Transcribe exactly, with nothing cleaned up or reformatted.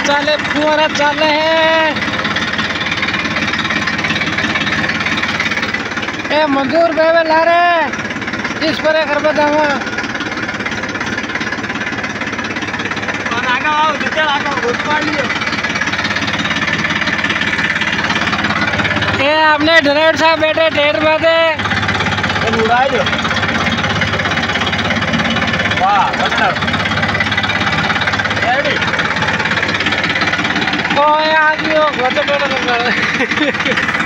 चाले फुआरा चाले हैं ए मंजूर बेबे ला रहे इस पर कर बतावा आगा आओ नीचे आगा घुस मार लियो ये आपने ड्राइवर साहब बैठे डेढ़ बजे उड़ा दो वाह मतलब रेडी कोई आदमी हो घोटे पेड़ कर